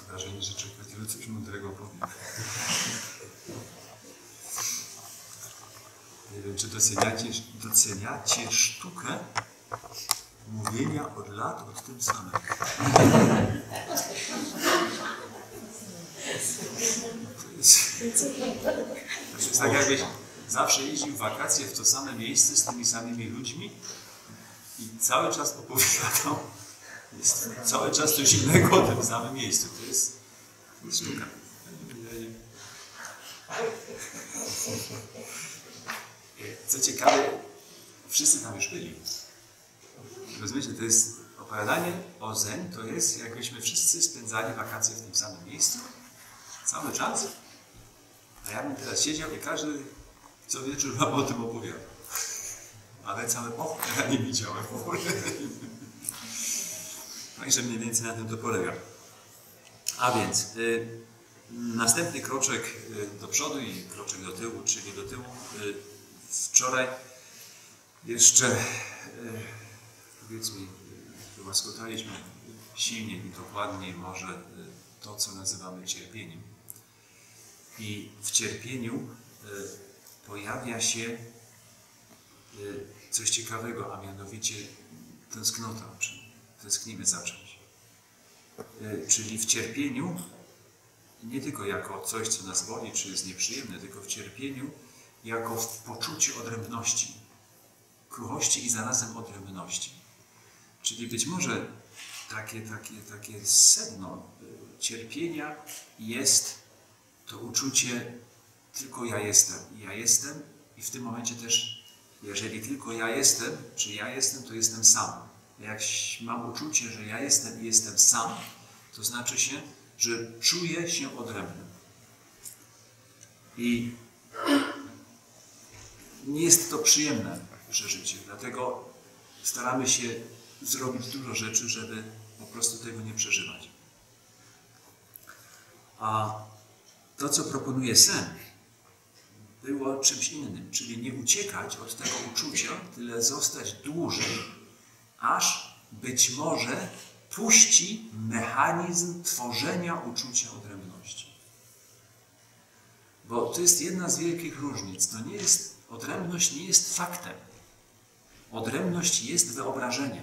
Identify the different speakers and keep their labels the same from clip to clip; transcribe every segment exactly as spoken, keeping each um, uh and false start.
Speaker 1: wrażenie, że czekać coś mądrego powiem. Nie wiem, czy doceniacie, doceniacie sztukę mówienia od lat o tym samym. To jest, to jest tak, jakbyś zawsze jeździł w wakacje w to same miejsce z tymi samymi ludźmi i cały czas opowiadał, jest cały czas coś innego o tym samym miejscu. To jest, to jest sztuka. Co ciekawe, wszyscy tam już byli. Rozumiecie, to jest opowiadanie o Zen, to jest jakbyśmy wszyscy spędzali wakacje w tym samym miejscu, cały czas, a ja bym teraz siedział i każdy co wieczór wam o tym opowiadał. Ale całe pochód ja nie widziałem w ogóle. Także mniej więcej na tym to polega. A więc y, następny kroczek y, do przodu i kroczek do tyłu, czyli do tyłu. Y, wczoraj jeszcze y, powiedzmy wyłaskotaliśmy silniej i dokładniej może y, to, co nazywamy cierpieniem. I w cierpieniu y, pojawia się y, coś ciekawego, a mianowicie tęsknota, czy tęsknimy za czymś. Y, czyli w cierpieniu, nie tylko jako coś, co nas boli, czy jest nieprzyjemne, tylko w cierpieniu jako w poczuciu odrębności, kruchości i zarazem odrębności. Czyli być może takie, takie, takie sedno y, cierpienia jest to uczucie tylko ja jestem i ja jestem i w tym momencie też, jeżeli tylko ja jestem, czy ja jestem, to jestem sam. Jak mam uczucie, że ja jestem i jestem sam, to znaczy się, że czuję się odrębny. I nie jest to przyjemne przeżycie, dlatego staramy się zrobić dużo rzeczy, żeby po prostu tego nie przeżywać. A to, co proponuje Sen, było czymś innym, czyli nie uciekać od tego uczucia, tyle zostać dłużej, aż być może puści mechanizm tworzenia uczucia odrębności. Bo to jest jedna z wielkich różnic. To nie jest, odrębność nie jest faktem. Odrębność jest wyobrażeniem.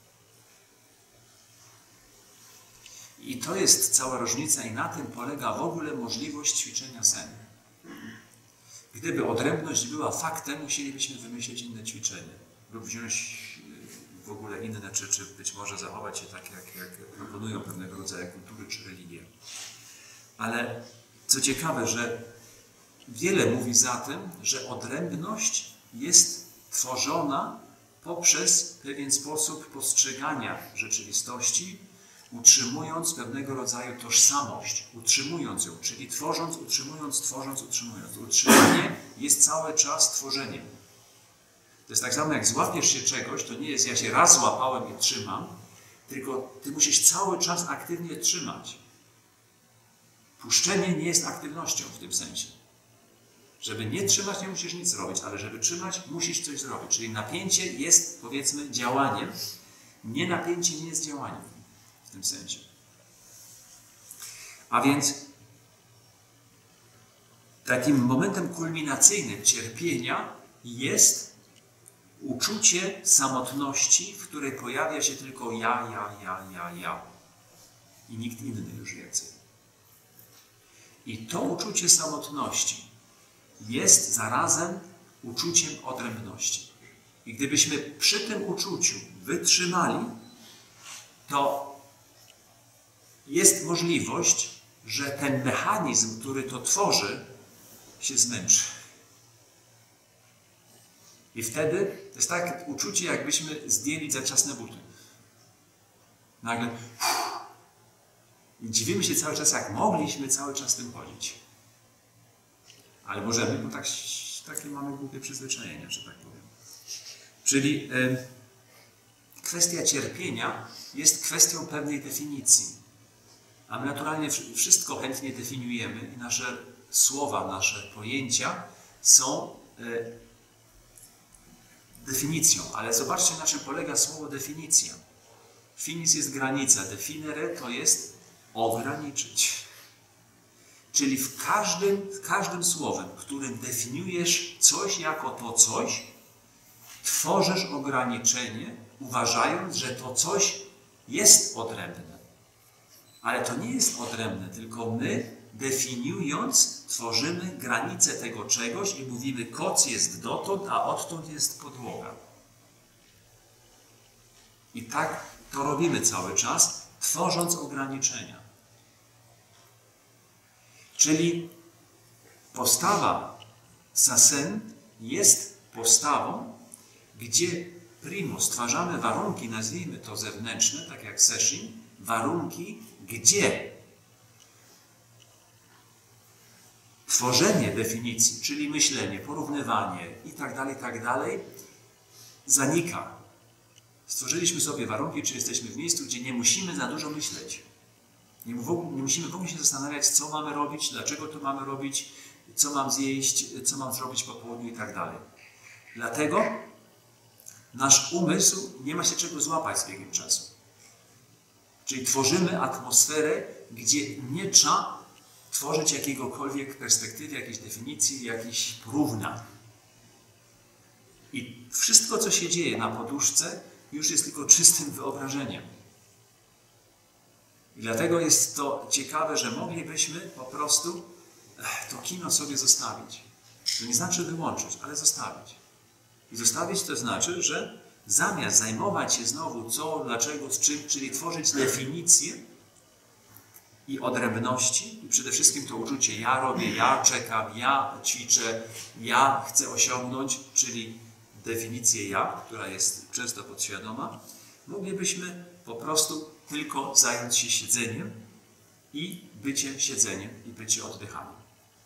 Speaker 1: I to jest cała różnica i na tym polega w ogóle możliwość ćwiczenia Sen. Gdyby odrębność była faktem, musielibyśmy wymyślić inne ćwiczenie lub wziąć w ogóle inne, czy, czy być może zachować się tak, jak, jak proponują pewnego rodzaju kultury czy religie. Ale co ciekawe, że wiele mówi za tym, że odrębność jest tworzona poprzez pewien sposób postrzegania rzeczywistości, utrzymując pewnego rodzaju tożsamość, utrzymując ją, czyli tworząc, utrzymując, tworząc, utrzymując. Utrzymanie jest cały czas tworzeniem. To jest tak samo, jak złapiesz się czegoś, to nie jest ja się raz złapałem i trzymam, tylko ty musisz cały czas aktywnie trzymać. Puszczenie nie jest aktywnością w tym sensie. Żeby nie trzymać, nie musisz nic robić, ale żeby trzymać, musisz coś zrobić. Czyli napięcie jest, powiedzmy, działaniem. Nie napięcie nie jest działaniem w tym sensie. A więc takim momentem kulminacyjnym cierpienia jest uczucie samotności, w której pojawia się tylko ja, ja, ja, ja, ja. I nikt inny już więcej. I to uczucie samotności jest zarazem uczuciem odrębności. I gdybyśmy przy tym uczuciu wytrzymali, to jest możliwość, że ten mechanizm, który to tworzy, się zmęczy. I wtedy to jest tak uczucie, jakbyśmy zdjęli zaciasne buty. Nagle uff, i dziwimy się cały czas, jak mogliśmy cały czas tym chodzić. Ale możemy, bo tak, takie mamy głupie przyzwyczajenia, że tak powiem. Czyli y, kwestia cierpienia jest kwestią pewnej definicji. A my naturalnie wszystko chętnie definiujemy i nasze słowa, nasze pojęcia są y, definicją. Ale zobaczcie, na czym polega słowo definicja. Finis jest granica, definere to jest ograniczyć. Czyli w każdym, w każdym słowem, którym definiujesz coś jako to coś, tworzysz ograniczenie, uważając, że to coś jest odrębne. Ale to nie jest odrębne, tylko my, definiując, tworzymy granicę tego czegoś i mówimy, koc jest dotąd, a odtąd jest podłoga. I tak to robimy cały czas, tworząc ograniczenia. Czyli postawa sasen jest postawą, gdzie primo stwarzamy warunki, nazwijmy to zewnętrzne, tak jak seshin, warunki, gdzie tworzenie definicji, czyli myślenie, porównywanie itd., itd. zanika. Stworzyliśmy sobie warunki, czy jesteśmy w miejscu, gdzie nie musimy za dużo myśleć. Nie, nie musimy w ogóle się zastanawiać, co mamy robić, dlaczego to mamy robić, co mam zjeść, co mam zrobić po południu i tak dalej. Dlatego nasz umysł nie ma się czego złapać z biegiem czasu. Czyli tworzymy atmosferę, gdzie nie trzeba tworzyć jakiegokolwiek perspektywy, jakiejś definicji, jakichś porównań. I wszystko, co się dzieje na poduszce, już jest tylko czystym wyobrażeniem. I dlatego jest to ciekawe, że moglibyśmy po prostu to kino sobie zostawić. To nie znaczy wyłączyć, ale zostawić. I zostawić to znaczy, że zamiast zajmować się znowu co, dlaczego, z czym, czyli tworzyć definicje i odrębności, i przede wszystkim to uczucie ja robię, ja czekam, ja ćwiczę, ja chcę osiągnąć, czyli definicję ja, która jest często podświadoma, moglibyśmy po prostu tylko zająć się siedzeniem i bycie siedzeniem i bycie oddychaniem.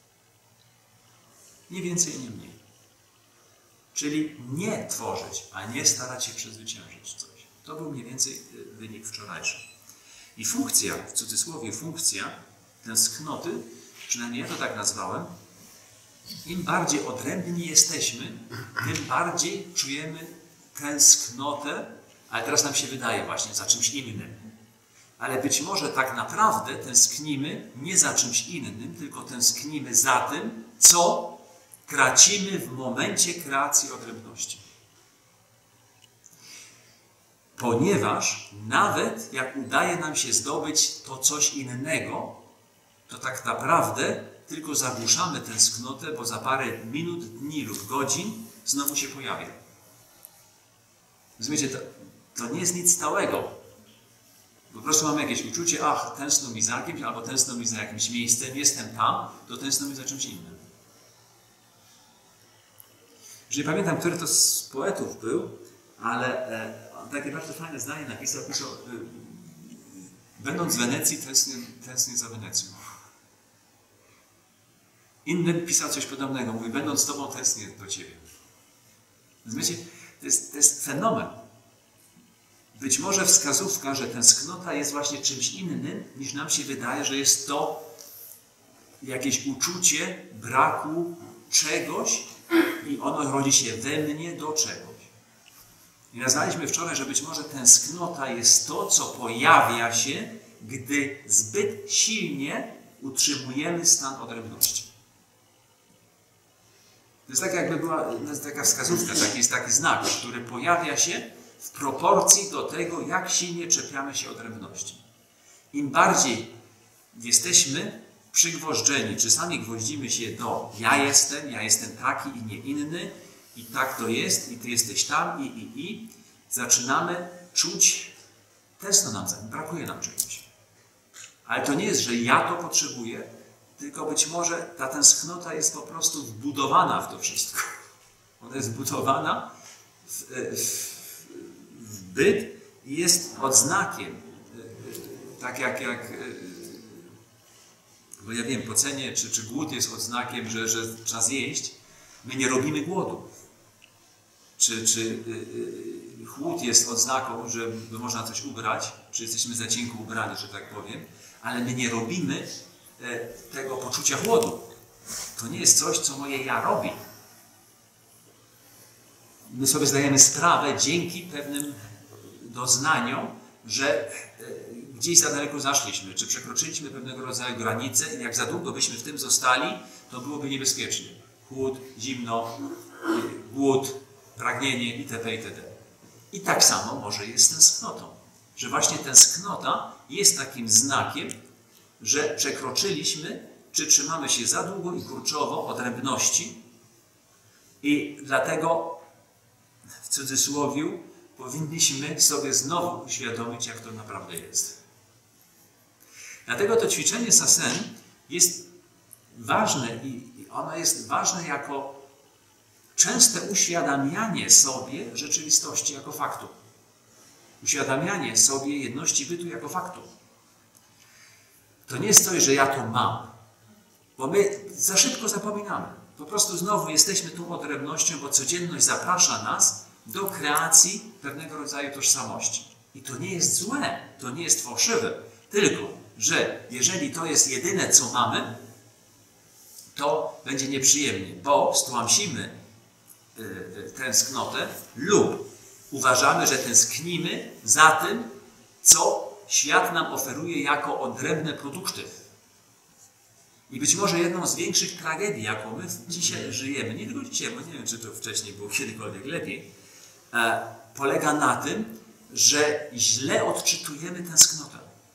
Speaker 1: Nie więcej, nie mniej. Czyli nie tworzyć, a nie starać się przezwyciężyć coś. To był mniej więcej wynik wczorajszy. I funkcja, w cudzysłowie funkcja tęsknoty, przynajmniej ja to tak nazwałem, im bardziej odrębni jesteśmy, tym bardziej czujemy tęsknotę, ale teraz nam się wydaje właśnie za czymś innym. Ale być może tak naprawdę tęsknimy nie za czymś innym, tylko tęsknimy za tym, co tracimy w momencie kreacji odrębności. Ponieważ nawet jak udaje nam się zdobyć to coś innego, to tak naprawdę tylko zagłuszamy tęsknotę, bo za parę minut, dni lub godzin znowu się pojawia. Rozumiecie, to, to nie jest nic stałego. Po prostu mamy jakieś uczucie, ach, tęskno mi za kimś, albo tęskno mi za jakimś miejscem, jestem tam, to tęskno mi za czymś innym. Już nie pamiętam, który to z poetów był, ale e, on takie bardzo fajne zdanie napisał, pisał, e, będąc w Wenecji, tęsknię, tęsknię za Wenecją. Inny pisał coś podobnego, mówi, będąc z Tobą, tęsknię do Ciebie. Rozumiecie? To jest, to jest fenomen. Być może wskazówka, że tęsknota jest właśnie czymś innym, niż nam się wydaje, że jest to jakieś uczucie braku czegoś i ono rodzi się we mnie do czegoś. I nazwaliśmy wczoraj, że być może tęsknota jest to, co pojawia się, gdy zbyt silnie utrzymujemy stan odrębności. To jest tak, jakby była taka wskazówka, taki jest taki znak, który pojawia się w proporcji do tego, jak silnie czepiamy się odrębności. Im bardziej jesteśmy przygwożdżeni, czy sami gwoździmy się do ja jestem, ja jestem taki i nie inny, i tak to jest, i ty jesteś tam, i, i, i, zaczynamy czuć, tęskno nam, brakuje nam czegoś. Ale to nie jest, że ja to potrzebuję, tylko być może ta tęsknota jest po prostu wbudowana w to wszystko. Ona jest wbudowana w, w, w byt i jest odznakiem. Tak jak, jak bo ja wiem, pocenie, czy, czy głód jest odznakiem, że, że trzeba zjeść. My nie robimy głodu. Czy, czy yy, chłód jest odznaką, że można coś ubrać, czy jesteśmy za cienko ubrani, że tak powiem, ale my nie robimy e, tego poczucia chłodu. To nie jest coś, co moje ja robi. My sobie zdajemy sprawę dzięki pewnym doznaniom, że e, gdzieś za daleko zaszliśmy, czy przekroczyliśmy pewnego rodzaju granice i jak za długo byśmy w tym zostali, to byłoby niebezpiecznie. Chłód, zimno, głód, pragnienie itp. itd. I tak samo może jest z tęsknotą, że właśnie tęsknota jest takim znakiem, że przekroczyliśmy, czy trzymamy się za długo i kurczowo odrębności i dlatego w cudzysłowiu powinniśmy sobie znowu uświadomić, jak to naprawdę jest. Dlatego to ćwiczenie sasen jest ważne i ono jest ważne jako częste uświadamianie sobie rzeczywistości jako faktu. Uświadamianie sobie jedności bytu jako faktu. To nie jest coś, że ja to mam, bo my za szybko zapominamy. Po prostu znowu jesteśmy tą odrębnością, bo codzienność zaprasza nas do kreacji pewnego rodzaju tożsamości. I to nie jest złe, to nie jest fałszywe, tylko że jeżeli to jest jedyne, co mamy, to będzie nieprzyjemnie, bo stłamsimy yy, tęsknotę lub uważamy, że tęsknimy za tym, co świat nam oferuje jako odrębne produkty. I być może jedną z większych tragedii, jaką my dzisiaj żyjemy, nie tylko dzisiaj, bo nie wiem, czy to wcześniej było kiedykolwiek lepiej, e, polega na tym, że źle odczytujemy tęsknotę.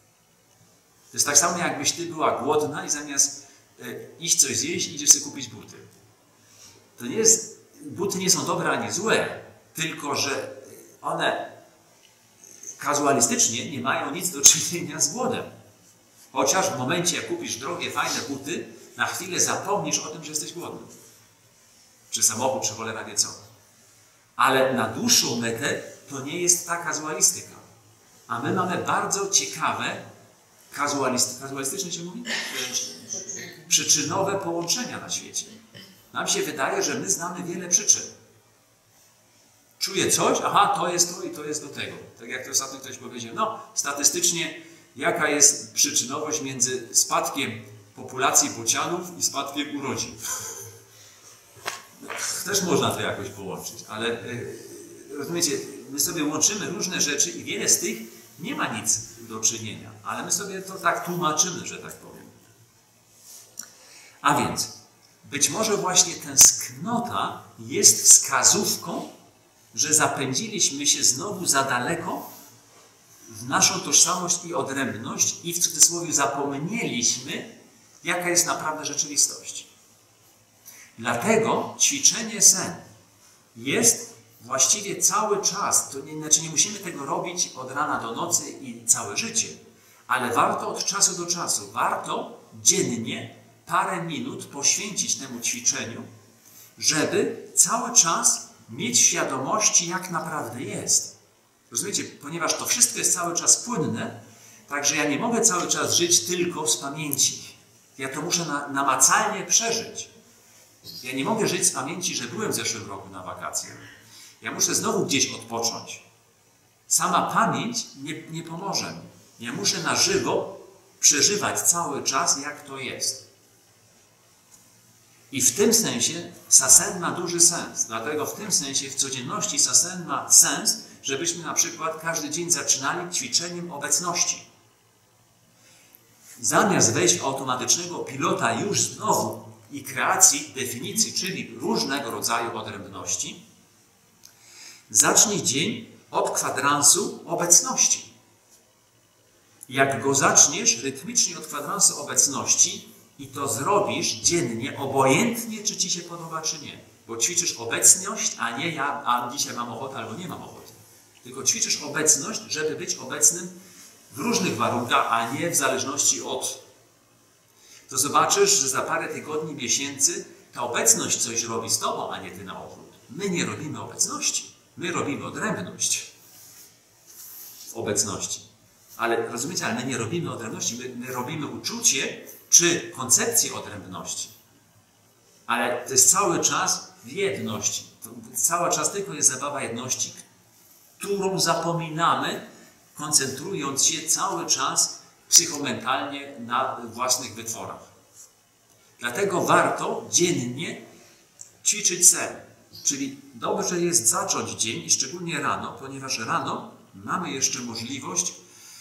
Speaker 1: To jest tak samo, jakbyś ty była głodna i zamiast e, iść coś zjeść, idziesz sobie kupić buty. To nie jest, buty nie są dobre ani złe, tylko że one kazualistycznie nie mają nic do czynienia z głodem. Chociaż w momencie, jak kupisz drogie, fajne buty, na chwilę zapomnisz o tym, że jesteś głodny. Czy samochód, czy cholera wie co. Ale na dłuższą metę to nie jest ta kazualistyka. A my mamy bardzo ciekawe, kazualist, kazualistyczne się mówi? Przyczynowe połączenia na świecie. Nam się wydaje, że my znamy wiele przyczyn. Czuję coś, aha, to jest to i to jest do tego. Tak jak to ostatnio ktoś powiedział, no statystycznie jaka jest przyczynowość między spadkiem populacji bocianów i spadkiem urodzin. Też można to jakoś połączyć, ale yy, rozumiecie, my sobie łączymy różne rzeczy i wiele z tych nie ma nic do czynienia, ale my sobie to tak tłumaczymy, że tak powiem. A więc, być może właśnie tęsknota jest wskazówką, że zapędziliśmy się znowu za daleko w naszą tożsamość i odrębność i w cudzysłowie zapomnieliśmy, jaka jest naprawdę rzeczywistość. Dlatego ćwiczenie sen jest właściwie cały czas, to nie, znaczy nie musimy tego robić od rana do nocy i całe życie, ale warto od czasu do czasu, warto dziennie parę minut poświęcić temu ćwiczeniu, żeby cały czas mieć świadomości, jak naprawdę jest. Rozumiecie? Ponieważ to wszystko jest cały czas płynne, także ja nie mogę cały czas żyć tylko z pamięci. Ja to muszę na, namacalnie przeżyć. Ja nie mogę żyć z pamięci, że byłem w zeszłym roku na wakacjach. Ja muszę znowu gdzieś odpocząć. Sama pamięć nie, nie pomoże mi. Ja muszę na żywo przeżywać cały czas, jak to jest. I w tym sensie sasen ma duży sens. Dlatego w tym sensie w codzienności sasen ma sens, żebyśmy na przykład każdy dzień zaczynali ćwiczeniem obecności. Zamiast wejść w automatycznego pilota już znowu i kreacji definicji, czyli różnego rodzaju odrębności, zacznij dzień od kwadransu obecności. Jak go zaczniesz rytmicznie od kwadransu obecności i to zrobisz dziennie, obojętnie czy ci się podoba, czy nie. Bo ćwiczysz obecność, a nie ja, a dzisiaj mam ochotę albo nie mam ochoty. Tylko ćwiczysz obecność, żeby być obecnym w różnych warunkach, a nie w zależności od. To zobaczysz, że za parę tygodni, miesięcy ta obecność coś robi z tobą, a nie ty na odwrót. My nie robimy obecności. My robimy odrębność w obecności. Ale rozumiecie, ale my nie robimy odrębności, my, my robimy uczucie czy koncepcję odrębności. Ale to jest cały czas w jedności. To cały czas tylko jest zabawa jedności, którą zapominamy, koncentrując się cały czas psychomentalnie na własnych wytworach. Dlatego warto dziennie ćwiczyć sen. Czyli dobrze jest zacząć dzień, i szczególnie rano, ponieważ rano mamy jeszcze możliwość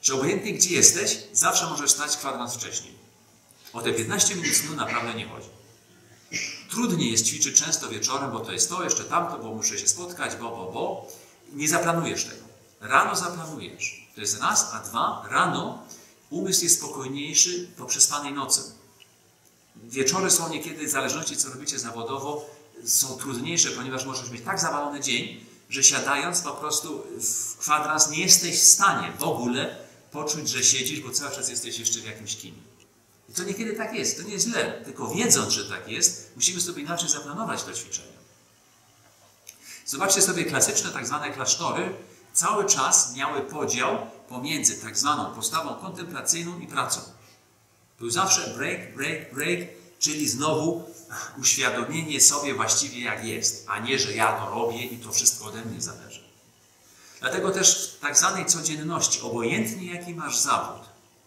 Speaker 1: że obojętnie gdzie jesteś, zawsze możesz stać kwadrans wcześniej. O te piętnaście minut snu naprawdę nie chodzi. Trudniej jest ćwiczyć często wieczorem, bo to jest to, jeszcze tamto, bo muszę się spotkać, bo, bo, bo. Nie zaplanujesz tego. Rano zaplanujesz. To jest raz, a dwa, rano umysł jest spokojniejszy po przespanej nocy. Wieczory są niekiedy, w zależności co robicie zawodowo, są trudniejsze, ponieważ możesz mieć tak zawalony dzień, że siadając po prostu w kwadrans nie jesteś w stanie w ogóle poczuć, że siedzisz, bo cały czas jesteś jeszcze w jakimś kinie. I to niekiedy tak jest, to nie jest źle, tylko wiedząc, że tak jest, musimy sobie inaczej zaplanować to ćwiczenie. Zobaczcie sobie klasyczne tak zwane klasztory, cały czas miały podział pomiędzy tak zwaną postawą kontemplacyjną i pracą. Był zawsze break, break, break, czyli znowu uświadomienie sobie właściwie jak jest, a nie, że ja to robię i to wszystko ode mnie zależy. Dlatego też w tak zwanej codzienności, obojętnie jaki masz zawód,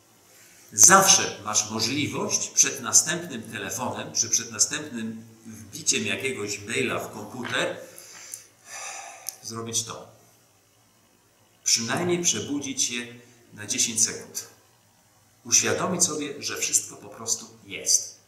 Speaker 1: zawsze masz możliwość przed następnym telefonem, czy przed następnym wbiciem jakiegoś maila w komputer zrobić to. Przynajmniej przebudzić się na dziesięć sekund. Uświadomić sobie, że wszystko po prostu jest.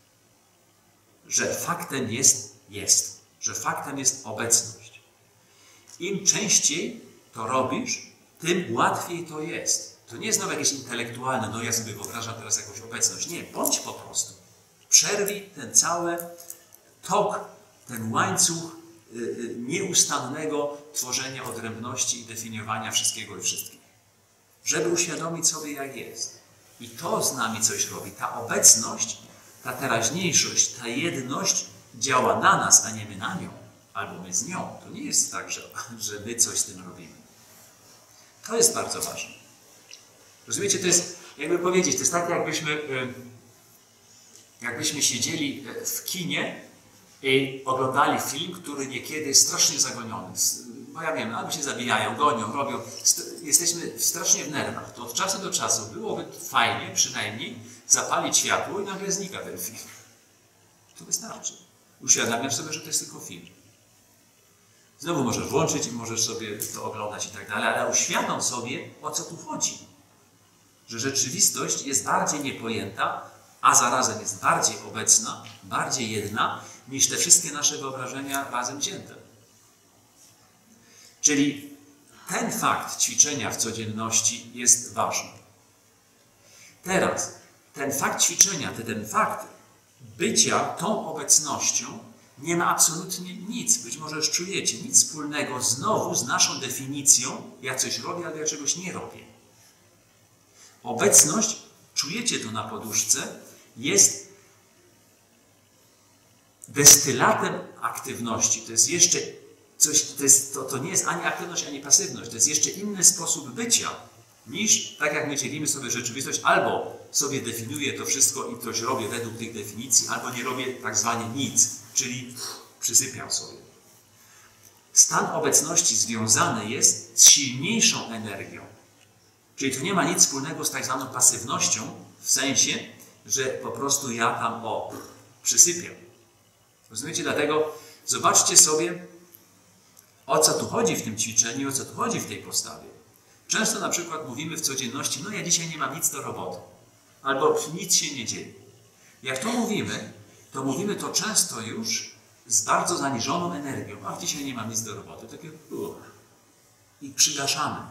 Speaker 1: Że faktem jest, jest. Że faktem jest obecność. Im częściej to robisz, tym łatwiej to jest. To nie jest znowu jakieś intelektualne, no ja sobie wyobrażam teraz jakąś obecność. Nie, bądź po prostu. Przerwij ten cały tok, ten łańcuch yy, nieustannego tworzenia odrębności i definiowania wszystkiego i wszystkich. Żeby uświadomić sobie, jak jest. I to z nami coś robi. Ta obecność, ta teraźniejszość, ta jedność działa na nas, a nie my na nią. Albo my z nią. To nie jest tak, że, że my coś z tym robimy. To jest bardzo ważne. Rozumiecie? To jest, jakby powiedzieć, to jest tak, jakbyśmy, jakbyśmy siedzieli w kinie i oglądali film, który niekiedy jest strasznie zagoniony. Bo ja wiem, albo się zabijają, gonią, robią. Jesteśmy strasznie w nerwach. To od czasu do czasu byłoby fajnie, przynajmniej, zapalić światło i nagle znika ten film. To wystarczy. Uświadamiasz sobie, że to jest tylko film. Znowu możesz włączyć i możesz sobie to oglądać i tak dalej, ale uświadom sobie, o co tu chodzi. Że rzeczywistość jest bardziej niepojęta, a zarazem jest bardziej obecna, bardziej jedna, niż te wszystkie nasze wyobrażenia razem wzięte. Czyli ten fakt ćwiczenia w codzienności jest ważny. Teraz, ten fakt ćwiczenia, ten fakt bycia tą obecnością nie ma absolutnie nic, być może już czujecie, nic wspólnego znowu z naszą definicją, ja coś robię, albo ja czegoś nie robię. Obecność, czujecie to na poduszce, jest destylatem aktywności. To jest jeszcze coś, to, jest, to, to nie jest ani aktywność, ani pasywność. To jest jeszcze inny sposób bycia, niż tak jak my dzielimy sobie rzeczywistość, albo sobie definiuję to wszystko i coś robię według tych definicji, albo nie robię tak zwanie nic, czyli przysypiam sobie. Stan obecności związany jest z silniejszą energią. Czyli to nie ma nic wspólnego z tak zwaną pasywnością, w sensie, że po prostu ja tam o, przysypiam. Rozumiecie? Dlatego zobaczcie sobie, o co tu chodzi w tym ćwiczeniu, o co tu chodzi w tej postawie. Często na przykład mówimy w codzienności, no ja dzisiaj nie mam nic do roboty, albo nic się nie dzieje. Jak to mówimy, to mówimy to często już z bardzo zaniżoną energią. Ach, dzisiaj nie mam nic do roboty. Takie uch. I przygaszamy.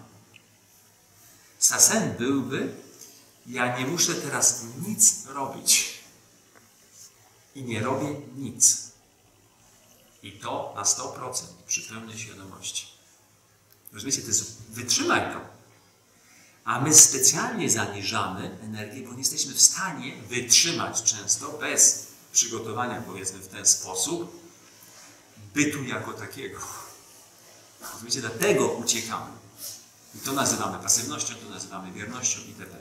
Speaker 1: Sasen byłby, ja nie muszę teraz nic robić. I nie robię nic. I to na sto procent przy pełnej świadomości. Rozumiecie, to jest, wytrzymaj to. A my specjalnie zaniżamy energię, bo nie jesteśmy w stanie wytrzymać często bez przygotowania, powiedzmy w ten sposób, bytu jako takiego. Rozumiecie, dlatego uciekamy. I to nazywamy pasywnością, to nazywamy wiernością itd.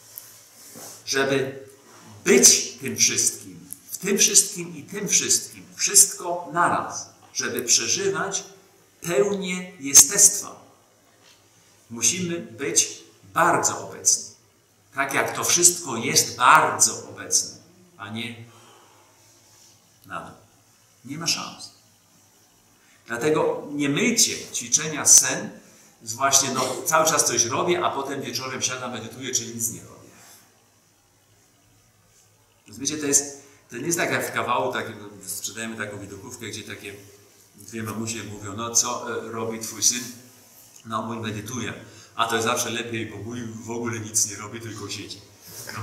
Speaker 1: Żeby być tym wszystkim, w tym wszystkim i tym wszystkim, wszystko naraz, żeby przeżywać pełnię jestestwa, musimy być bardzo obecni. Tak jak to wszystko jest bardzo obecne, a nie na dół. Nie ma szans. Dlatego nie mylcie ćwiczenia sen właśnie no, cały czas coś robię, a potem wieczorem siadam, medytuję, czyli nic nie robię. Rozumiecie, to jest, to nie jest tak jak w kawału, tak, sprzedajemy taką widokówkę, gdzie takie dwie mamusie mówią, no co robi twój syn? No mój medytuje, a to jest zawsze lepiej, bo mój w ogóle nic nie robi, tylko siedzi. No.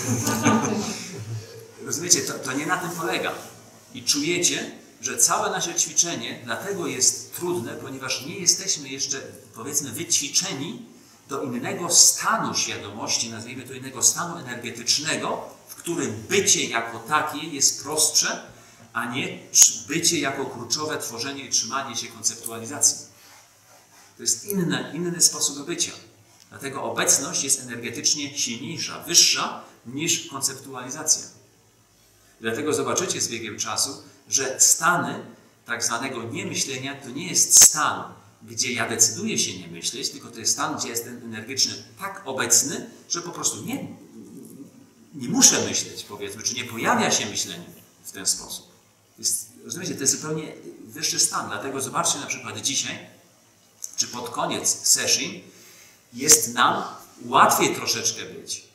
Speaker 1: Rozumiecie, to, to nie na tym polega. I czujecie, że całe nasze ćwiczenie dlatego jest trudne, ponieważ nie jesteśmy jeszcze, powiedzmy, wyćwiczeni do innego stanu świadomości, nazwijmy to innego stanu energetycznego, w którym bycie jako takie jest prostsze, a nie bycie jako kluczowe tworzenie i trzymanie się konceptualizacji. To jest inny, inny sposób bycia. Dlatego obecność jest energetycznie silniejsza, wyższa niż konceptualizacja. Dlatego zobaczycie z biegiem czasu, że stany tak zwanego niemyślenia to nie jest stan, gdzie ja decyduję się nie myśleć, tylko to jest stan, gdzie jestem energetyczny tak obecny, że po prostu nie, nie muszę myśleć, powiedzmy, czy nie pojawia się myślenie w ten sposób. To jest, rozumiecie, to jest zupełnie wyższy stan. Dlatego zobaczcie na przykład dzisiaj, czy pod koniec session jest nam łatwiej troszeczkę być.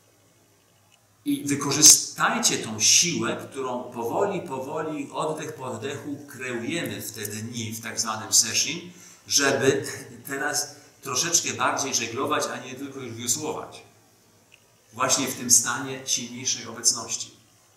Speaker 1: I wykorzystajcie tą siłę, którą powoli, powoli, oddech po oddechu kreujemy w te dni, w tak zwanym session, żeby teraz troszeczkę bardziej żeglować, a nie tylko już wiosłować. Właśnie w tym stanie silniejszej obecności.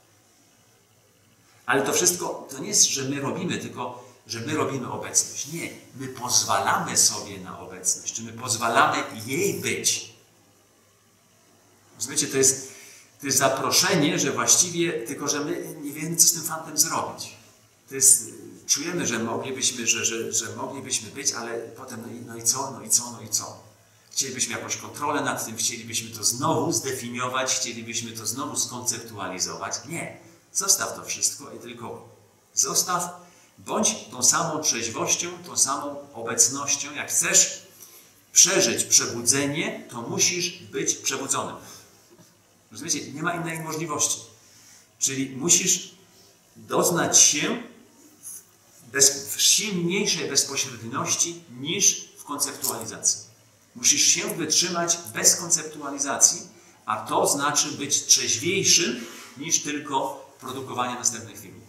Speaker 1: Ale to wszystko, to nie jest, że my robimy, tylko że my robimy obecność. Nie, my pozwalamy sobie na obecność, czy my pozwalamy jej być. Rozumiecie, to jest, to jest zaproszenie, że właściwie, tylko że my nie wiemy, co z tym fantem zrobić. To jest, czujemy, że moglibyśmy, że, że, że moglibyśmy być, ale potem no i, no i co, no i co, no i co. Chcielibyśmy jakąś kontrolę nad tym, chcielibyśmy to znowu zdefiniować, chcielibyśmy to znowu skonceptualizować. Nie, zostaw to wszystko i tylko zostaw. Bądź tą samą trzeźwością, tą samą obecnością. Jak chcesz przeżyć przebudzenie, to musisz być przebudzonym. Rozumiecie? Nie ma innej możliwości. Czyli musisz doznać się bez, w silniejszej bezpośredniości niż w konceptualizacji. Musisz się wytrzymać bez konceptualizacji, a to znaczy być trzeźwiejszym niż tylko produkowanie następnych filmów.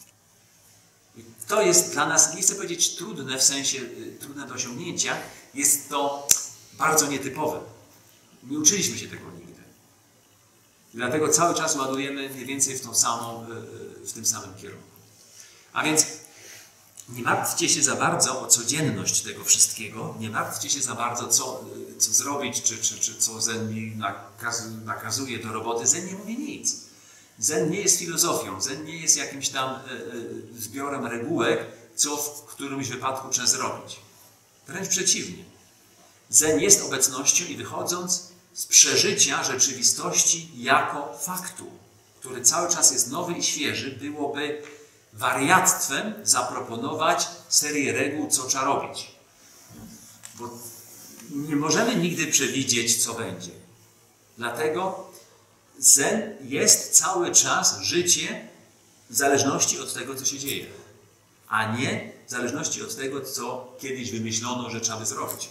Speaker 1: To jest dla nas, nie chcę powiedzieć trudne, w sensie trudne do osiągnięcia, jest to bardzo nietypowe. Nie uczyliśmy się tego nigdy. I dlatego cały czas ładujemy mniej więcej w, tą samą, w tym samym kierunku. A więc nie martwcie się za bardzo o codzienność tego wszystkiego, nie martwcie się za bardzo, co, co zrobić, czy, czy, czy co Zen mi nakaz, nakazuje do roboty. Zen nie mówi nic. Zen nie jest filozofią, Zen nie jest jakimś tam e, e, zbiorem regułek, co w którymś wypadku trzeba zrobić. Wręcz przeciwnie. Zen jest obecnością i wychodząc z przeżycia rzeczywistości jako faktu, który cały czas jest nowy i świeży, byłoby wariactwem zaproponować serię reguł, co trzeba robić. Bo nie możemy nigdy przewidzieć, co będzie. Dlatego Zen jest cały czas życie w zależności od tego, co się dzieje, a nie w zależności od tego, co kiedyś wymyślono, że trzeba by zrobić.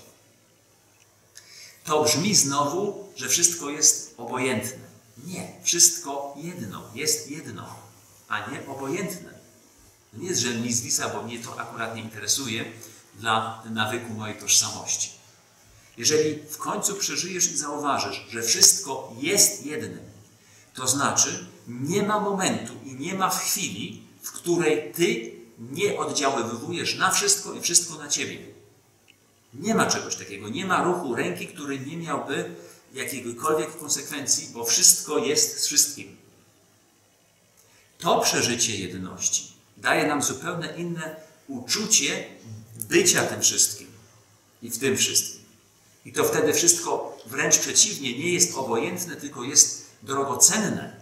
Speaker 1: To brzmi znowu, że wszystko jest obojętne. Nie, wszystko jedno, jest jedno, a nie obojętne. To nie jest, że mi zwisa, bo mnie to akurat nie interesuje dla nawyku mojej tożsamości. Jeżeli w końcu przeżyjesz i zauważysz, że wszystko jest jednym, to znaczy nie ma momentu i nie ma chwili, w której ty nie oddziaływujesz na wszystko i wszystko na ciebie. Nie ma czegoś takiego. Nie ma ruchu ręki, który nie miałby jakiejkolwiek konsekwencji, bo wszystko jest z wszystkim. To przeżycie jedności daje nam zupełnie inne uczucie bycia tym wszystkim i w tym wszystkim. I to wtedy wszystko wręcz przeciwnie, nie jest obojętne, tylko jest drogocenne.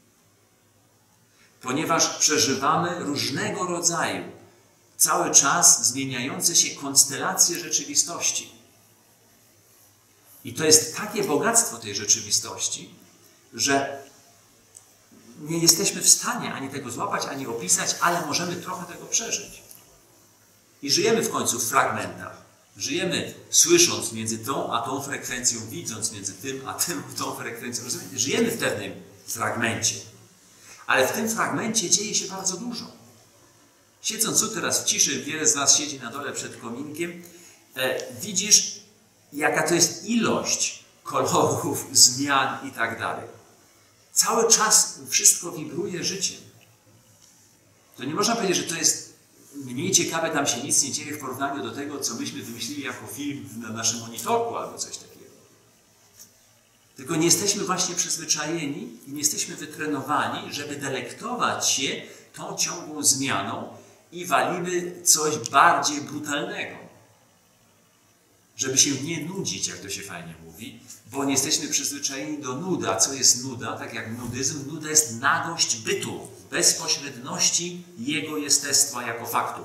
Speaker 1: Ponieważ przeżywamy różnego rodzaju, cały czas zmieniające się konstelacje rzeczywistości. I to jest takie bogactwo tej rzeczywistości, że nie jesteśmy w stanie ani tego złapać, ani opisać, ale możemy trochę tego przeżyć. I żyjemy w końcu w fragmentach. Żyjemy słysząc między tą a tą frekwencją, widząc między tym a tym tą frekwencją. Rozumiecie? Żyjemy w pewnym fragmencie. Ale w tym fragmencie dzieje się bardzo dużo. Siedząc tu teraz w ciszy, wiele z was siedzi na dole przed kominkiem, e, widzisz, jaka to jest ilość kolorów, zmian i tak dalej. Cały czas wszystko wibruje życiem. To nie można powiedzieć, że to jest mniej ciekawe, tam się nic nie dzieje w porównaniu do tego, co myśmy wymyślili jako film na naszym monitorku albo coś takiego. Tylko nie jesteśmy właśnie przyzwyczajeni i nie jesteśmy wytrenowani, żeby delektować się tą ciągłą zmianą i walimy coś bardziej brutalnego. Żeby się nie nudzić, jak to się fajnie mówi, bo nie jesteśmy przyzwyczajeni do nuda. Co jest nuda? Tak jak nudyzm, nuda jest nagość bytu, bezpośredności jego jestestwa jako faktu.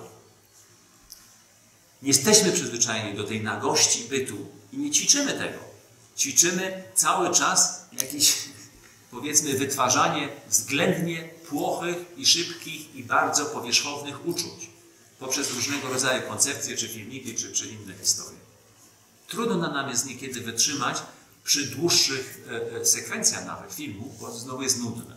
Speaker 1: Nie jesteśmy przyzwyczajeni do tej nagości bytu i nie ćwiczymy tego. Ćwiczymy cały czas jakieś, powiedzmy, wytwarzanie względnie płochych i szybkich i bardzo powierzchownych uczuć poprzez różnego rodzaju koncepcje, czy filmiki, czy, czy inne historie. Trudno nam jest niekiedy wytrzymać przy dłuższych e, sekwencjach nawet filmu, bo znowu jest nudne.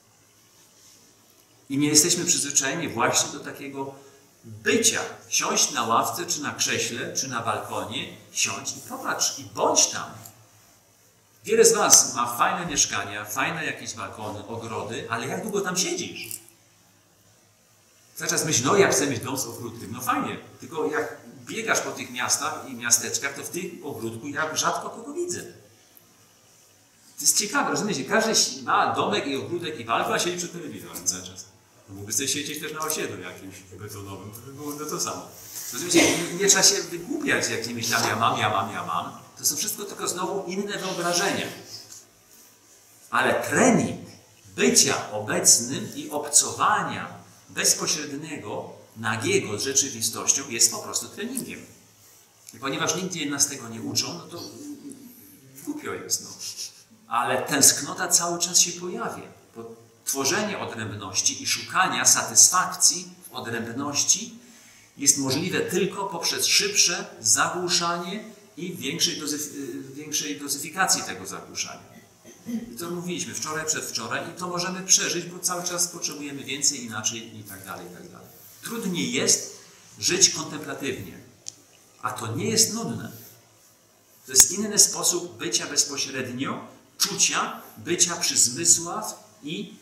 Speaker 1: I nie jesteśmy przyzwyczajeni właśnie do takiego bycia. Siąść na ławce, czy na krześle, czy na balkonie, siądź i popatrz, i bądź tam. Wiele z was ma fajne mieszkania, fajne jakieś balkony, ogrody, ale jak długo tam siedzisz? Cały czas myślisz, no ja chcę mieć dom z ogródkiem. No fajnie, tylko jak biegasz po tych miastach i miasteczkach, to w tym ogródku ja rzadko kogo widzę. To jest ciekawe, rozumiecie? Każdy ma domek i ogródek i balkon, a siedzi przed telewizorem cały czas. No mógłby sobie siedzieć też na osiedlu jakimś betonowym, to by było to samo. Rozumiecie? Nie, nie trzeba się wygłupiać jakimiś tam ja mam, ja mam, ja mam. To są wszystko tylko znowu inne wyobrażenia. Ale trening bycia obecnym i obcowania bezpośredniego, nagiego z rzeczywistością jest po prostu treningiem. I ponieważ nigdzie nas tego nie uczą, no to głupio jest. No. Ale tęsknota cały czas się pojawia. Bo tworzenie odrębności i szukania satysfakcji w odrębności jest możliwe tylko poprzez szybsze zagłuszanie i większej, dozyf większej dozyfikacji tego zagłuszania. I to mówiliśmy wczoraj, przedwczoraj i to możemy przeżyć, bo cały czas potrzebujemy więcej, inaczej i tak dalej, i tak dalej. Trudniej jest żyć kontemplatywnie, a to nie jest nudne. To jest inny sposób bycia bezpośrednio, czucia, bycia przy zmysłach i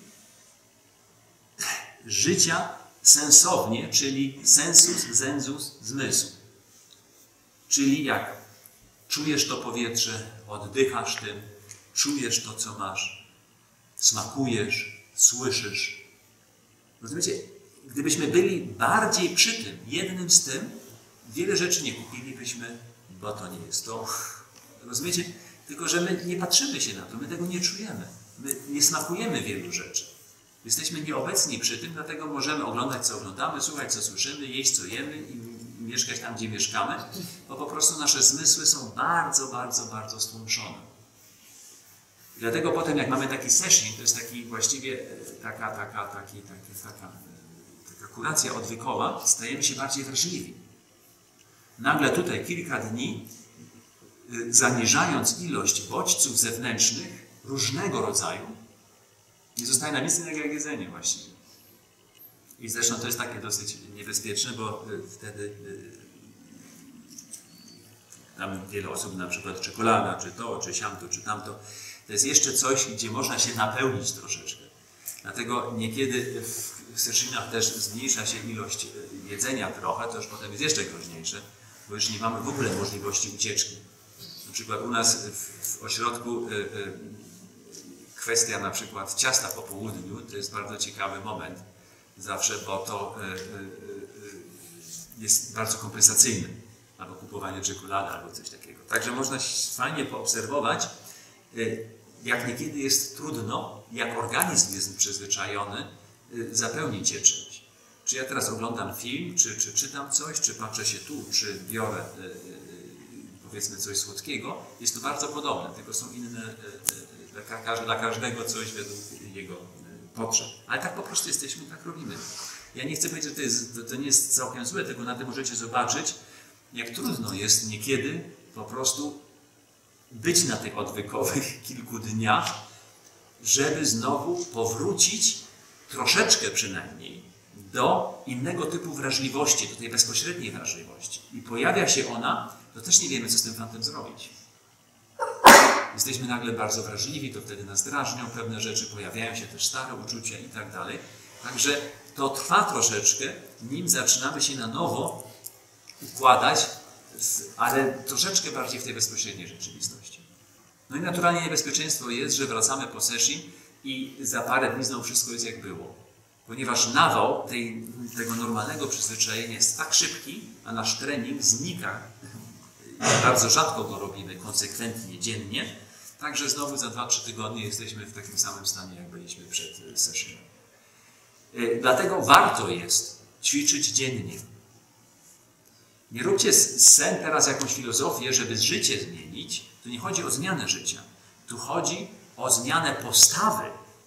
Speaker 1: życia sensownie, czyli sensus, sensus, zmysł. Czyli jak czujesz to powietrze, oddychasz tym, czujesz to, co masz, smakujesz, słyszysz. Rozumiecie? Gdybyśmy byli bardziej przy tym, jednym z tym, wiele rzeczy nie kupilibyśmy, bo to nie jest to. Rozumiecie? Tylko że my nie patrzymy się na to, my tego nie czujemy. My nie smakujemy wielu rzeczy. Jesteśmy nieobecni przy tym, dlatego możemy oglądać, co oglądamy, słuchać, co słyszymy, jeść, co jemy i mieszkać tam, gdzie mieszkamy, bo po prostu nasze zmysły są bardzo, bardzo, bardzo stłumione. I dlatego potem, jak mamy taki session, to jest taki właściwie taka, taka, taki, taki, taka, taka kuracja odwykowa, stajemy się bardziej wrażliwi. Nagle tutaj kilka dni, zaniżając ilość bodźców zewnętrznych różnego rodzaju, nie zostaje nam nic innego jak jedzenie właściwie. I zresztą to jest takie dosyć niebezpieczne, bo wtedy tam wiele osób, na przykład czekolada, czy to, czy siamto, czy tamto, to jest jeszcze coś, gdzie można się napełnić troszeczkę. Dlatego niekiedy w sessionach też zmniejsza się ilość jedzenia trochę, to już potem jest jeszcze groźniejsze, bo już nie mamy w ogóle możliwości ucieczki. Na przykład u nas w ośrodku kwestia na przykład ciasta po południu to jest bardzo ciekawy moment zawsze, bo to jest bardzo kompensacyjne. Albo kupowanie czekolady, albo coś takiego. Także można fajnie poobserwować, jak niekiedy jest trudno, jak organizm jest przyzwyczajony, zapełnić się czymś. Czy ja teraz oglądam film, czy, czy czytam coś, czy patrzę się tu, czy biorę powiedzmy coś słodkiego, jest to bardzo podobne, tylko są inne, dla każdego coś według jego potrzeb. Ale tak po prostu jesteśmy, tak robimy. Ja nie chcę powiedzieć, że to, jest, to nie jest całkiem złe, tylko na tym możecie zobaczyć, jak trudno jest niekiedy po prostu być na tych odwykowych kilku dniach, żeby znowu powrócić troszeczkę przynajmniej do innego typu wrażliwości, do tej bezpośredniej wrażliwości. I pojawia się ona, to też nie wiemy, co z tym fantem zrobić. Jesteśmy nagle bardzo wrażliwi, to wtedy nas drażnią pewne rzeczy, pojawiają się też stare uczucia i tak dalej. Także to trwa troszeczkę, nim zaczynamy się na nowo układać, ale troszeczkę bardziej w tej bezpośredniej rzeczywistości. No i naturalnie niebezpieczeństwo jest, że wracamy po sesji i za parę dni znowu wszystko jest jak było. Ponieważ nawał tej, tego normalnego przyzwyczajenia jest tak szybki, a nasz trening znika. Bardzo rzadko go robimy konsekwentnie, dziennie. Także znowu za dwa trzy tygodnie jesteśmy w takim samym stanie, jak byliśmy przed sesją. Dlatego warto jest ćwiczyć dziennie. Nie róbcie z sen teraz jakąś filozofię, żeby życie zmienić. Tu nie chodzi o zmianę życia. Tu chodzi o zmianę postawy.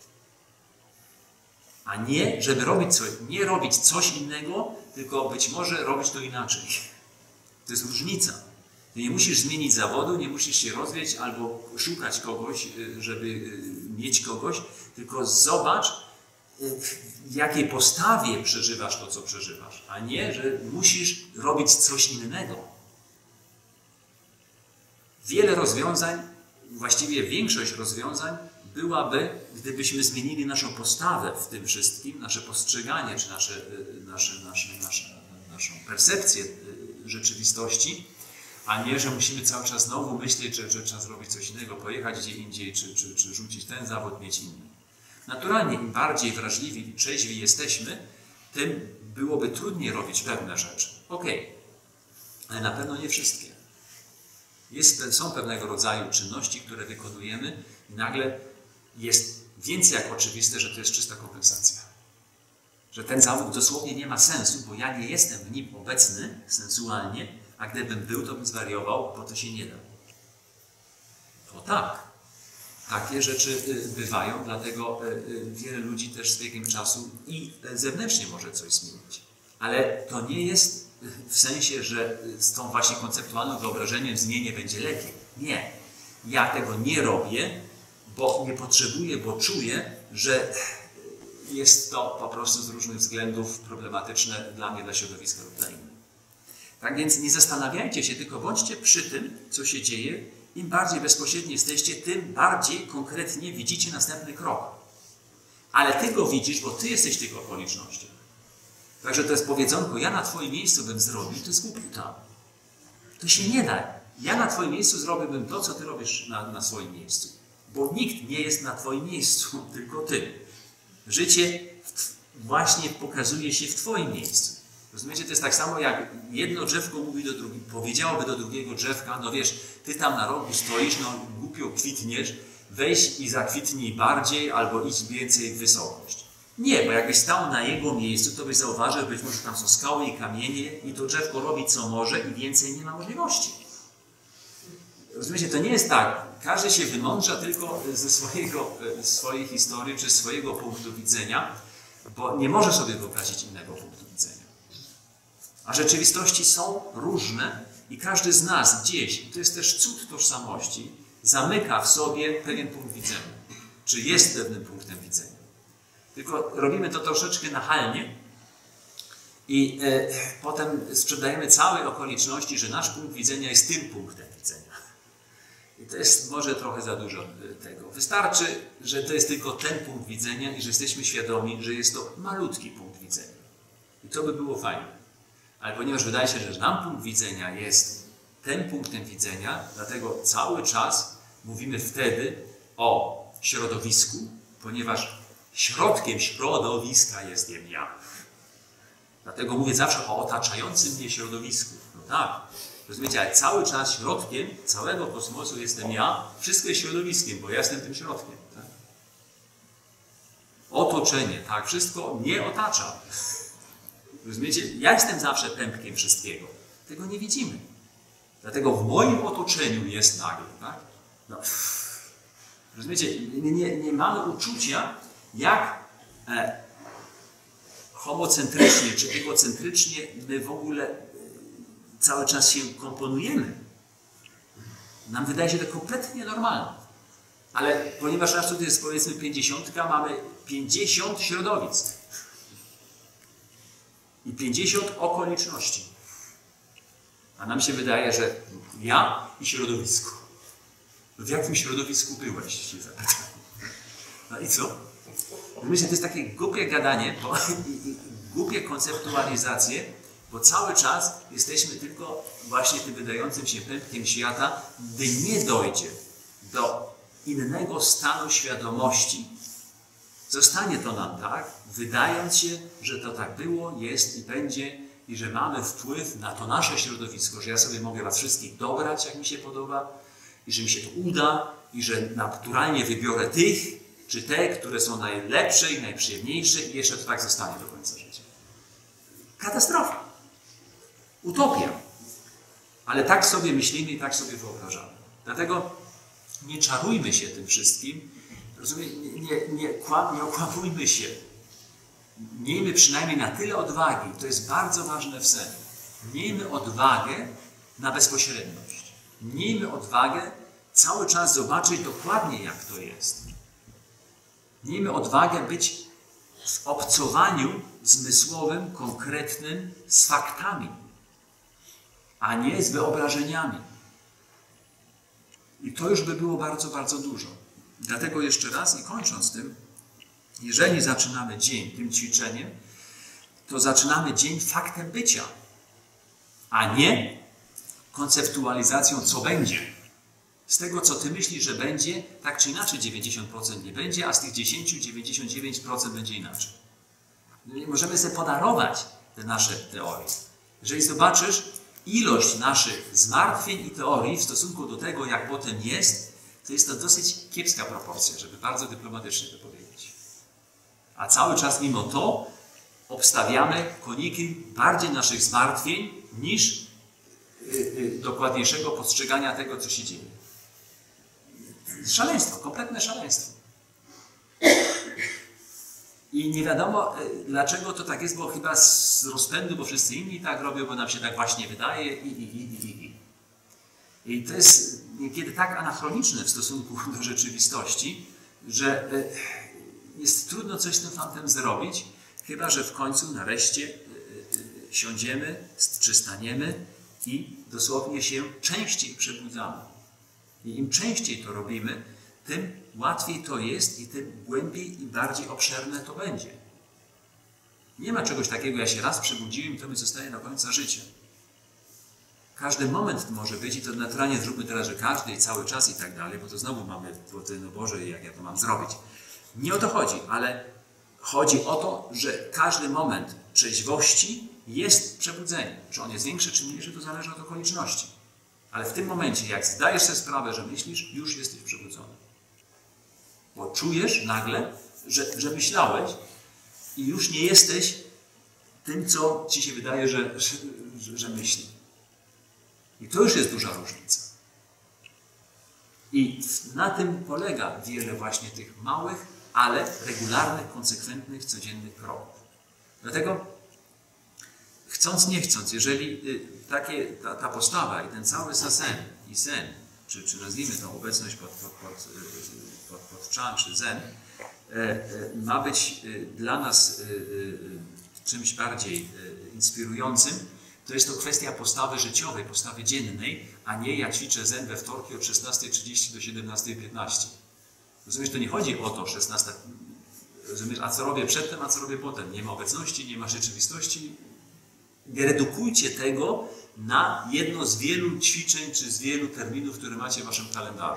Speaker 1: A nie, żeby robić coś, nie robić coś innego, tylko być może robić to inaczej. To jest różnica. Ty nie musisz zmienić zawodu, nie musisz się rozwijać albo szukać kogoś, żeby mieć kogoś, tylko zobacz, w jakiej postawie przeżywasz to, co przeżywasz, a nie, że musisz robić coś innego. Wiele rozwiązań, właściwie większość rozwiązań byłaby, gdybyśmy zmienili naszą postawę w tym wszystkim, nasze postrzeganie, czy nasze, nasze, nasze, nasze, naszą percepcję rzeczywistości, a nie, że musimy cały czas znowu myśleć, że, że trzeba zrobić coś innego, pojechać gdzie indziej, czy, czy, czy rzucić ten zawód, mieć inny. Naturalnie im bardziej wrażliwi i trzeźwi jesteśmy, tym byłoby trudniej robić pewne rzeczy. Okej, ale na pewno nie wszystkie. Jest, są pewnego rodzaju czynności, które wykonujemy i nagle jest więcej jak oczywiste, że to jest czysta kompensacja. Że ten zawód dosłownie nie ma sensu, bo ja nie jestem w nim obecny sensualnie, a gdybym był, to bym zwariował, bo to się nie da. To tak. Takie rzeczy bywają, dlatego wiele ludzi też z biegiem czasu i zewnętrznie może coś zmienić. Ale to nie jest w sensie, że z tą właśnie konceptualnym wyobrażeniem zmienię będzie lepiej. Nie. Ja tego nie robię, bo nie potrzebuję, bo czuję, że jest to po prostu z różnych względów problematyczne dla mnie, dla środowiska lub dla innych. Tak więc nie zastanawiajcie się, tylko bądźcie przy tym, co się dzieje. Im bardziej bezpośredni jesteście, tym bardziej konkretnie widzicie następny krok. Ale ty go widzisz, bo ty jesteś w tych okolicznościach. Także to jest powiedzonko, ja na twoim miejscu bym zrobił, to jest głupota. To się nie da. Ja na twoim miejscu zrobiłbym to, co ty robisz na, na swoim miejscu. Bo nikt nie jest na twoim miejscu, tylko ty. Życie właśnie pokazuje się w twoim miejscu. Rozumiecie, to jest tak samo jak jedno drzewko mówi do drugiego, powiedziałoby do drugiego drzewka, no wiesz, ty tam na rogu stoisz, no głupio kwitniesz, weź i zakwitnij bardziej albo idź więcej w wysokość. Nie, bo jakbyś stał na jego miejscu, to byś zauważył, że być może tam są skały i kamienie i to drzewko robi co może i więcej nie ma możliwości. Rozumiecie, to nie jest tak, każdy się wymądrza tylko ze swojego, swojej historii czy swojego punktu widzenia, bo nie może sobie wyobrazić innego punktu widzenia. A rzeczywistości są różne i każdy z nas gdzieś, i to jest też cud tożsamości, zamyka w sobie pewien punkt widzenia. Czy jest pewnym punktem widzenia. Tylko robimy to troszeczkę nachalnie i e, potem sprzedajemy całe okoliczności, że nasz punkt widzenia jest tym punktem widzenia. I to jest może trochę za dużo tego. Wystarczy, że to jest tylko ten punkt widzenia i że jesteśmy świadomi, że jest to malutki punkt widzenia. I to by było fajne. Ale ponieważ wydaje się, że nam punkt widzenia jest tym punktem widzenia, dlatego cały czas mówimy wtedy o środowisku, ponieważ środkiem środowiska jestem ja. Dlatego mówię zawsze o otaczającym mnie środowisku. No tak, rozumiecie, ale cały czas środkiem całego kosmosu jestem ja, wszystko jest środowiskiem, bo ja jestem tym środkiem. Tak? Otoczenie, tak, wszystko mnie otacza. Rozumiecie? Ja jestem zawsze pępkiem wszystkiego. Tego nie widzimy. Dlatego w moim otoczeniu jest nagle. Tak? No. Rozumiecie? Nie, nie, nie mamy uczucia, jak e, homocentrycznie czy egocentrycznie my w ogóle e, cały czas się komponujemy. Nam wydaje się to kompletnie normalne. Ale ponieważ nasz tutaj jest powiedzmy pięćdziesiątka, mamy pięćdziesiąt środowisk. I pięćdziesiąt okoliczności. A nam się wydaje, że ja i środowisko. W jakim środowisku byłeś, się zapytam. No i co? Myślę, to jest takie głupie gadanie, bo, i, i, głupie konceptualizacje, bo cały czas jesteśmy tylko właśnie tym wydającym się pępkiem świata, gdy nie dojdzie do innego stanu świadomości, zostanie to nam tak, wydając się, że to tak było, jest i będzie i że mamy wpływ na to nasze środowisko, że ja sobie mogę was wszystkich dobrać, jak mi się podoba i że mi się to uda i że naturalnie wybiorę tych czy te, które są najlepsze i najprzyjemniejsze i jeszcze to tak zostanie do końca życia. Katastrofa. Utopia. Ale tak sobie myślimy i tak sobie wyobrażamy. Dlatego nie czarujmy się tym wszystkim. Rozumiem, nie, nie, nie, kłam, nie okłamujmy się. Miejmy przynajmniej na tyle odwagi, to jest bardzo ważne w senie. Miejmy odwagę na bezpośredność. Miejmy odwagę cały czas zobaczyć dokładnie, jak to jest. Miejmy odwagę być w obcowaniu zmysłowym, konkretnym z faktami, a nie z wyobrażeniami. I to już by było bardzo, bardzo dużo. Dlatego jeszcze raz i kończąc tym, jeżeli zaczynamy dzień tym ćwiczeniem, to zaczynamy dzień faktem bycia, a nie konceptualizacją, co będzie. Z tego, co ty myślisz, że będzie, tak czy inaczej dziewięćdziesiąt procent nie będzie, a z tych dziesięć, dziewięćdziesiąt dziewięć procent będzie inaczej. Możemy sobie podarować te nasze teorie. Jeżeli zobaczysz ilość naszych zmartwień i teorii w stosunku do tego, jak potem jest, to jest to dosyć kiepska proporcja, żeby bardzo dyplomatycznie to powiedzieć. A cały czas mimo to obstawiamy koniki bardziej naszych zmartwień niż yy, yy, dokładniejszego postrzegania tego, co się dzieje. Szaleństwo, kompletne szaleństwo. I nie wiadomo, dlaczego to tak jest, bo chyba z rozpędu, bo wszyscy inni tak robią, bo nam się tak właśnie wydaje i, i, i, i, i. I to jest niekiedy tak anachroniczne w stosunku do rzeczywistości, że jest trudno coś z tym fantem zrobić, chyba że w końcu nareszcie siądziemy, czy staniemy i dosłownie się częściej przebudzamy. I im częściej to robimy, tym łatwiej to jest i tym głębiej i bardziej obszerne to będzie. Nie ma czegoś takiego, ja się raz przebudziłem i to mi zostaje do końca życia. Każdy moment może być i to naturalnie zróbmy teraz, że każdy i cały czas i tak dalej, bo to znowu mamy, no Boże, jak ja to mam zrobić. Nie o to chodzi, ale chodzi o to, że każdy moment trzeźwości jest przebudzeniem. Czy on jest większy, czy mniejszy, to zależy od okoliczności. Ale w tym momencie, jak zdajesz sobie sprawę, że myślisz, już jesteś przebudzony. Bo czujesz nagle, że, że myślałeś i już nie jesteś tym, co ci się wydaje, że, że, że, że myśli. I to już jest duża różnica. I na tym polega wiele właśnie tych małych, ale regularnych, konsekwentnych, codziennych kroków. Dlatego chcąc, nie chcąc, jeżeli takie, ta, ta postawa i ten cały sasen i sen, czy, czy nazwijmy tą obecność pod, pod, pod, pod, pod czan, czy zen, ma być dla nas czymś bardziej inspirującym, to jest to kwestia postawy życiowej, postawy dziennej, a nie ja ćwiczę zen we wtorki od szesnastej trzydzieści do siedemnastej piętnaście. Rozumiesz, to nie chodzi o to, szesnasta, rozumiesz, a co robię przedtem, a co robię potem. Nie ma obecności, nie ma rzeczywistości. Nie redukujcie tego na jedno z wielu ćwiczeń, czy z wielu terminów, które macie w waszym kalendarzu.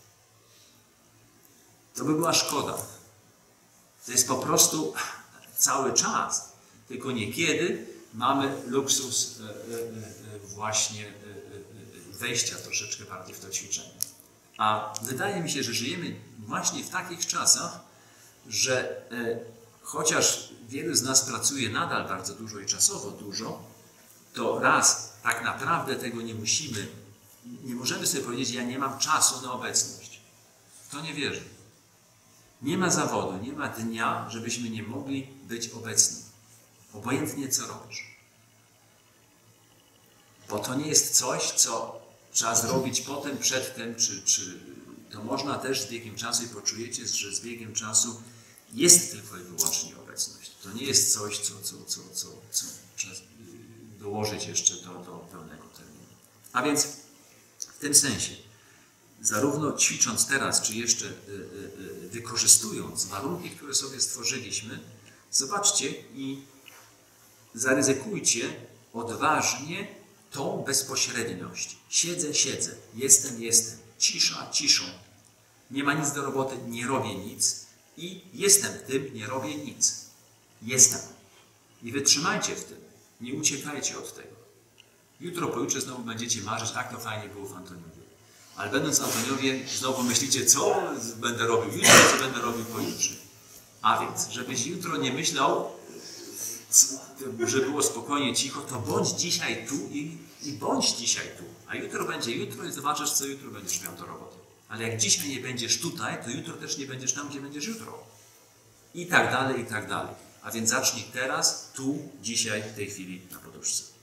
Speaker 1: To by była szkoda. To jest po prostu cały czas, tylko niekiedy mamy luksus właśnie wejścia troszeczkę bardziej w to ćwiczenie. A wydaje mi się, że żyjemy właśnie w takich czasach, że chociaż wielu z nas pracuje nadal bardzo dużo i czasowo dużo, to raz, tak naprawdę tego nie musimy, nie możemy sobie powiedzieć, ja nie mam czasu na obecność. W to nie wierzę. Nie ma zawodu, nie ma dnia, żebyśmy nie mogli być obecni. Obojętnie co robisz. Bo to nie jest coś, co trzeba zrobić potem, przedtem, czy, czy to można też z biegiem czasu i poczujecie, że z biegiem czasu jest tylko i wyłącznie obecność. To nie jest coś, co, co, co, co, co trzeba dołożyć jeszcze do, do pełnego terminu. A więc w tym sensie, zarówno ćwicząc teraz, czy jeszcze wykorzystując warunki, które sobie stworzyliśmy, zobaczcie i zaryzykujcie odważnie tą bezpośredniość. Siedzę, siedzę, jestem, jestem, cisza, ciszą. Nie ma nic do roboty, nie robię nic i jestem w tym, nie robię nic. Jestem. I wytrzymajcie w tym. Nie uciekajcie od tego. Jutro, pojutrze znowu będziecie marzyć, jak to fajnie było w Antoniowie. Ale będąc w Antoniowie, znowu myślicie, co będę robił jutro, co będę robił pojutrze. A więc, żebyś jutro nie myślał, że było spokojnie, cicho, to bądź dzisiaj tu i, i bądź dzisiaj tu. A jutro będzie jutro i zobaczysz, co jutro będziesz miał do roboty. Ale jak dzisiaj nie będziesz tutaj, to jutro też nie będziesz tam, gdzie będziesz jutro. I tak dalej, i tak dalej. A więc zacznij teraz, tu, dzisiaj, w tej chwili na poduszce.